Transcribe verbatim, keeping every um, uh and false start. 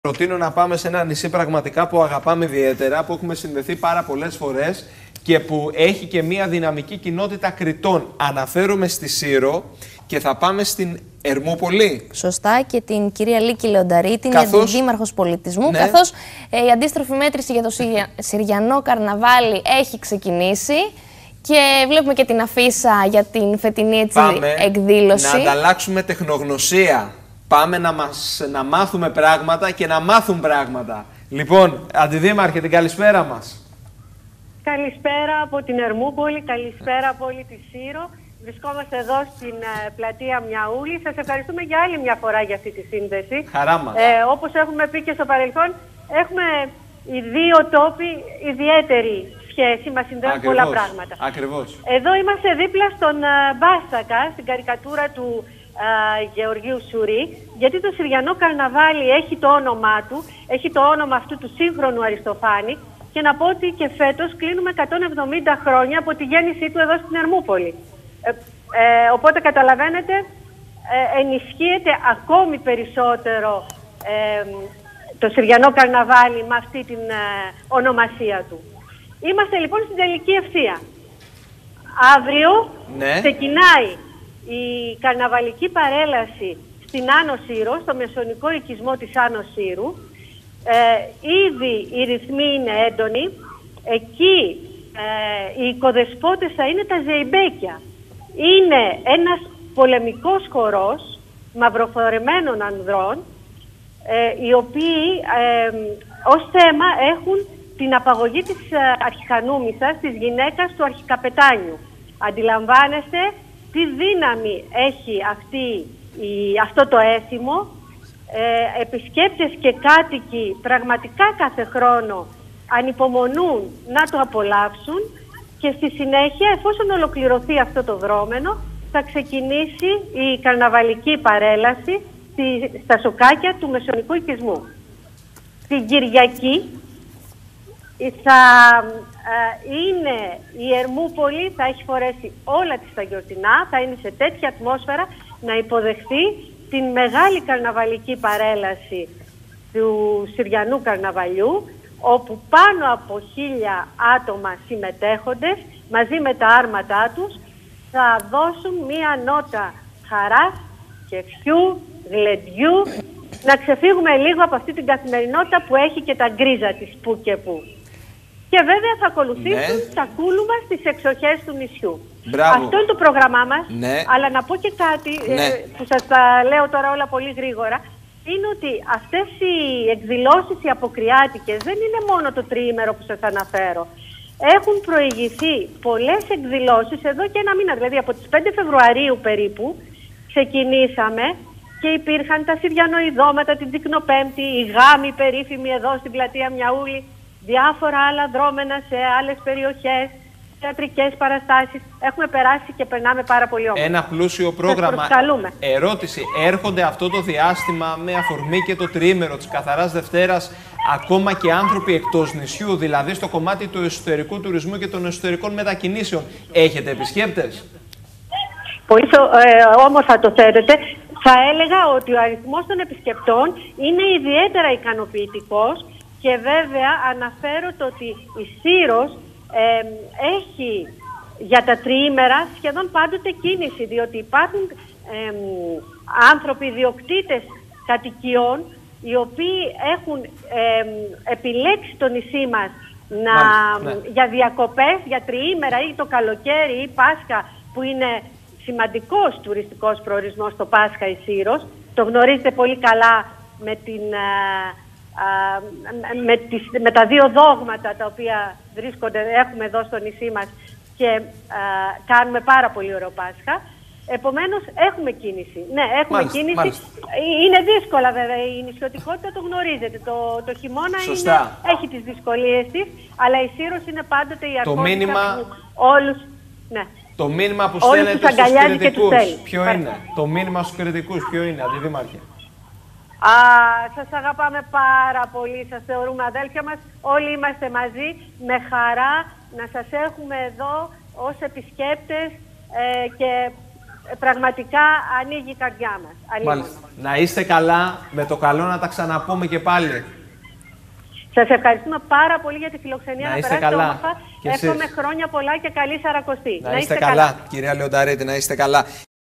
Προτείνω να πάμε σε ένα νησί πραγματικά που αγαπάμε ιδιαίτερα, που έχουμε συνδεθεί πάρα πολλές φορές και που έχει και μια δυναμική κοινότητα Κρητών. Αναφέρομαι στη Σύρο και θα πάμε στην Ερμούπολη. Σωστά, και την κυρία Λίκη Λεονταρή, την καθώς... αντιδήμαρχος πολιτισμού, ναι. καθώς ε, η αντίστροφη μέτρηση για το Συριανό Καρναβάλι έχει ξεκινήσει και βλέπουμε και την αφίσα για την φετινή έτσι, πάμε εκδήλωση. Να ανταλλάξουμε τεχνογνωσία. Πάμε να, μας, να μάθουμε πράγματα και να μάθουν πράγματα. Λοιπόν, Αντιδήμαρχε, την καλησπέρα μας. Καλησπέρα από την Ερμούπολη, καλησπέρα από όλη τη Σύρο. Βρισκόμαστε εδώ στην ε, πλατεία Μιαούλη. Σας ευχαριστούμε για άλλη μια φορά για αυτή τη σύνδεση. Χαρά μας. Ε, όπως έχουμε πει και στο παρελθόν, έχουμε οι δύο τόποι ιδιαίτερη σχέση, μας συνδέουν πολλά πράγματα. Ακριβώς. Εδώ είμαστε δίπλα στον ε, Μπάστακα, στην καρικατούρα του Uh, Γεωργίου Σουρή, γιατί το Συριανό Καρναβάλι έχει το όνομά του, έχει το όνομα αυτού του σύγχρονου Αριστοφάνη, και να πω ότι και φέτος κλείνουμε εκατόν εβδομήντα χρόνια από τη γέννησή του εδώ στην Ερμούπολη. Ε, ε, οπότε καταλαβαίνετε, ε, ενισχύεται ακόμη περισσότερο ε, το Συριανό Καρναβάλι με αυτή την ε, ονομασία του. Είμαστε λοιπόν στην τελική ευθεία. Αύριο ναι. ξεκινάει η καρναβαλική παρέλαση στην Άνω Σύρο, στο μεσονικό οικισμό της Άνω Σύρου. Ε, ήδη οι ρυθμοί είναι έντονοι. Εκεί ε, οι οικοδεσπότες θα είναι τα ζεϊμπέκια. Είναι ένας πολεμικός χορός μαυροφορεμένων ανδρών, ε, οι οποίοι ε, ως θέμα έχουν την απαγωγή της αρχικανούμισσας, της γυναίκας του αρχικαπετάνιου. Αντιλαμβάνεστε τι δύναμη έχει αυτή, η, αυτό το έθιμο. Ε, επισκέπτες και κάτοικοι πραγματικά κάθε χρόνο ανυπομονούν να το απολαύσουν, και στη συνέχεια, εφόσον ολοκληρωθεί αυτό το δρόμενο, θα ξεκινήσει η καρναβαλική παρέλαση στη, στα σοκάκια του μεσονικού οικισμού. Την Κυριακή θα ε, είναι η Ερμούπολη, θα έχει φορέσει όλα της τα γιορτινά, θα είναι σε τέτοια ατμόσφαιρα να υποδεχθεί την μεγάλη καρναβαλική παρέλαση του Συριανού Καρναβαλιού, όπου πάνω από χίλια άτομα συμμετέχοντες μαζί με τα άρματά τους θα δώσουν μία νότα χαράς και ευχιού, γλεντιού, να ξεφύγουμε λίγο από αυτή την καθημερινότητα που έχει και τα γκρίζα της που και που. Και βέβαια θα ακολουθήσουν ναι. τα κούλουμα στις εξοχές του νησιού. Μπράβο. Αυτό είναι το πρόγραμμά μας, ναι. αλλά να πω και κάτι ναι. ε, που σας τα λέω τώρα όλα πολύ γρήγορα, είναι ότι αυτές οι εκδηλώσεις οι αποκριάτικες δεν είναι μόνο το τριήμερο που σας αναφέρω. Έχουν προηγηθεί πολλές εκδηλώσεις εδώ και ένα μήνα, δηλαδή από τις πέντε Φεβρουαρίου περίπου ξεκινήσαμε και υπήρχαν τα Συριανοειδώματα την Τυκνοπέμπτη, οι γάμοι περίφημοι εδώ στην πλατεία Μιαούλη, διάφορα άλλα δρόμενα σε άλλες περιοχές, θεατρικές παραστάσεις. Έχουμε περάσει και περνάμε πάρα πολύ όμορφα. Ένα πλούσιο πρόγραμμα. Ερώτηση, έρχονται αυτό το διάστημα με αφορμή και το τριήμερο της Καθαράς Δευτέρας ακόμα και άνθρωποι εκτός νησιού, δηλαδή στο κομμάτι του εσωτερικού τουρισμού και των εσωτερικών μετακινήσεων? Έχετε επισκέπτες? Πολύ ε, όμορφα το θέτετε. Θα έλεγα ότι ο αριθμός των επισκεπτών είναι ιδιαίτερα ικανοποιητικός. Και βέβαια αναφέρω το ότι η Σύρος ε, έχει για τα τριήμερα σχεδόν πάντοτε κίνηση, διότι υπάρχουν ε, άνθρωποι, ιδιοκτήτες κατοικιών, οι οποίοι έχουν ε, επιλέξει το νησί μας να, ναι. για διακοπές, για τριήμερα ή το καλοκαίρι ή Πάσχα, που είναι σημαντικός τουριστικός προορισμός το Πάσχα η Σύρος. Το γνωρίζετε πολύ καλά με την... Ε, Uh, με, τις, με τα δύο δόγματα τα οποία βρίσκονται, έχουμε εδώ στο νησί μας, και uh, κάνουμε πάρα πολύ ωραίο Πάσχα. Επομένως έχουμε κίνηση. Ναι, έχουμε μάλιστα, κίνηση. Μάλιστα. Είναι δύσκολα βέβαια, η νησιωτικότητα το γνωρίζετε. Το, το χειμώνα είναι, έχει τις δυσκολίες της, αλλά η Σύρος είναι πάντοτε η αρκότητα μήνυμα... που όλους... Ναι. Το μήνυμα που στέλνετε στους κριτικούς, ποιο είναι? Το μήνυμα στους κριτικούς, ποιο είναι, Αντιδήμαρχε? Α, σας αγαπάμε πάρα πολύ, σας θεωρούμε αδέλφια μας, όλοι είμαστε μαζί, με χαρά να σας έχουμε εδώ ως επισκέπτες ε, και πραγματικά ανοίγει η καρδιά μας. Μάλιστα. Να είστε καλά, με το καλό να τα ξαναπούμε και πάλι. Σας ευχαριστούμε πάρα πολύ για τη φιλοξενία. Να να είστε περάσετε καλά. όμορφα. Εύχομαι χρόνια πολλά και καλή Σαρακοστή. Να, να είστε καλά, καλά, κυρία Λεονταρέτη, να είστε καλά.